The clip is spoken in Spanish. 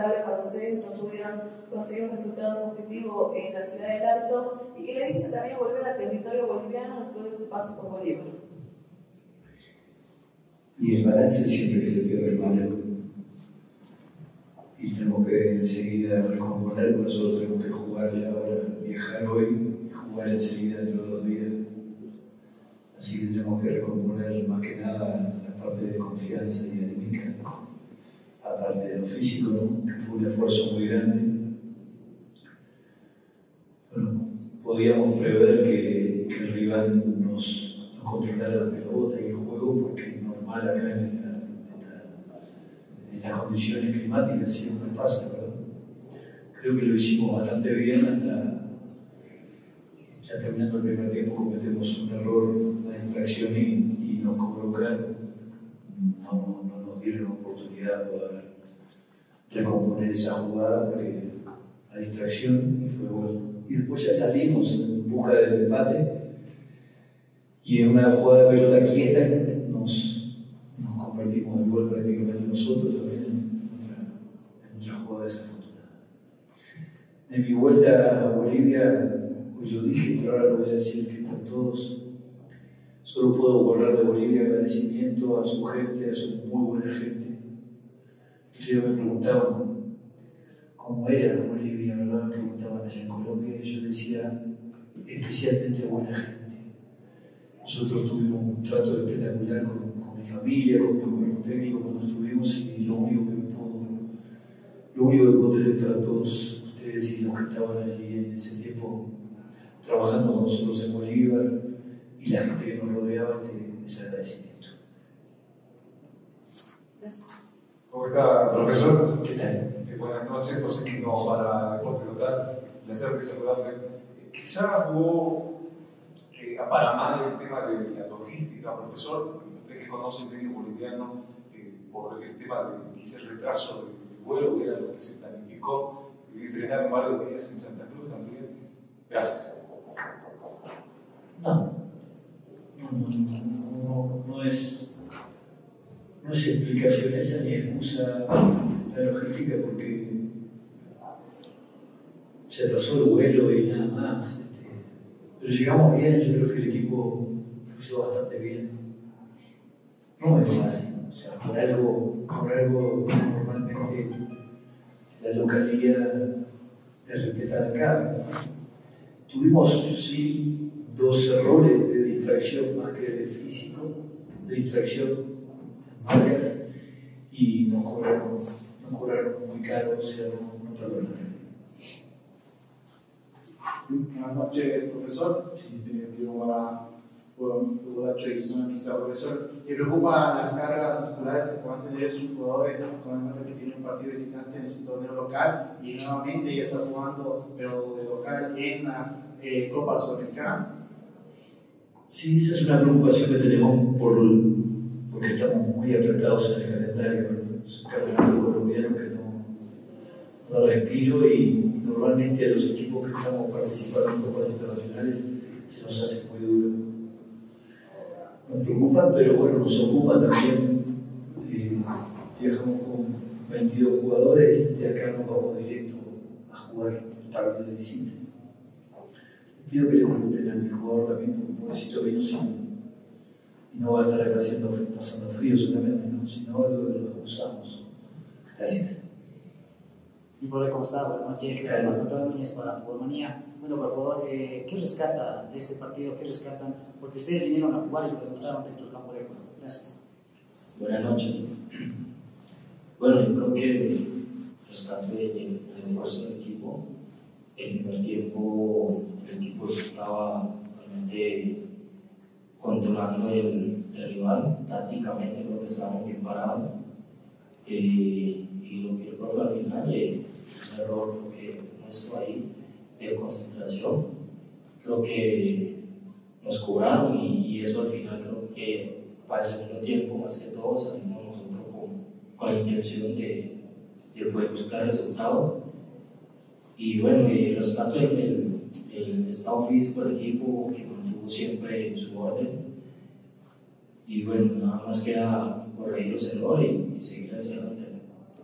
lamentable para ustedes, no pudieron conseguir un resultado positivo en la ciudad del Alto, y qué le dice también volver al territorio boliviano después de su paso por Bolívar. Y el balance siempre que se pierde el malo, y tenemos que enseguida recomponer, por nosotros tenemos que jugar ya ahora, viajar hoy y jugar enseguida dentro de 2 días. Así que tenemos que recomponer más que nada la parte de confianza y anímica, aparte de lo físico, ¿no? Que fue un esfuerzo muy grande. Bueno, podíamos prever que el rival nos controlara la pelota y el juego, porque es normal acá en estas condiciones climáticas siempre pasa, ¿verdad? Creo que lo hicimos bastante bien hasta ya terminando el primer tiempo cometemos un error, una distracción y nos cobró caro. No nos dieron oportunidad de poder recomponer esa jugada porque la distracción y fue gol. Y después ya salimos en busca del empate y en una jugada de pelota quieta nos convertimos en el gol prácticamente nosotros también en otra jugada desafortunada. En mi vuelta a Bolivia, pues lo dije, pero ahora lo voy a decir que están todos. Solo puedo guardar de Bolivia agradecimiento a su gente, a su muy buena gente. Ellos me preguntaban cómo era Bolivia, ¿verdad? Me preguntaban allá en Colombia y yo decía, especialmente buena gente. Nosotros tuvimos un trato espectacular con mi familia, con mi cuerpo técnico cuando estuvimos, y lo único que puedo tener para todos ustedes y los que estaban allí en ese tiempo trabajando con nosotros en Bolívar y la gente que nos rodeaba, ese agradecimiento. ¿Cómo está, profesor? ¿Qué tal? Buenas noches, José Quino para Deporte Total. Un placer de saludarles. Quizá hubo para más el tema de la logística, profesor. Usted que conoce el medio boliviano, por el tema de quizá el retraso del vuelo, que era lo que se planificó, y estrenaron varios días en Santa Cruz también. Gracias. No es explicación esa ni excusa la logística, porque se atrasó el vuelo y nada más. Pero llegamos bien, yo creo que el equipo hizo bastante bien. No es fácil, o sea, por algo normalmente la localidad es respetada acá. Tuvimos, sí, 2 errores de distracción más que de físico, de distracción, marcas, y nos cobraron muy caro, o sea, no perdonaron. Buenas noches, profesor. Profesor, ¿le preocupan las cargas musculares que puedan tener sus jugadores, tomando en cuenta que tiene un partido visitante en su torneo local y nuevamente ya está jugando, pero de local, en la Copa Sudamericana? Sí, esa es una preocupación que tenemos porque estamos muy apretados en el calendario. Es un campeonato colombiano que no da respiro, y normalmente a los equipos que estamos participando en copas internacionales se nos hace muy duro. Nos preocupa, pero bueno, nos ocupa también. Viajamos con 22 jugadores, de acá nos vamos directo a jugar el partido de visita. Les pido que le pregunten a mi jugador también, porque pobrecito vino y no va a estar acá pasando frío solamente, ¿no? Si no, lo excusamos. Gracias. Y por ¿cómo está? Buenas noches, Marco Antonio Núñez para Futbolmanía. Bueno, por favor, ¿qué rescata de este partido? ¿Qué rescatan? Porque ustedes vinieron a jugar y lo demostraron dentro del campo de juego. Gracias. Buenas noches. Bueno, yo creo que rescato el esfuerzo del equipo. El primer tiempo el equipo estaba realmente controlando el rival. Tácticamente creo que estábamos bien parados. Y lo que el profe al final, un error creo que nuestro ahí de concentración, creo que nos cobraron y eso al final creo que para el segundo tiempo más que todo salimos nosotros con la intención de poder buscar resultados. Y bueno, rescato el estado físico del equipo que mantuvo siempre su orden, y bueno, nada más queda corregir los errores y seguir hacia adelante.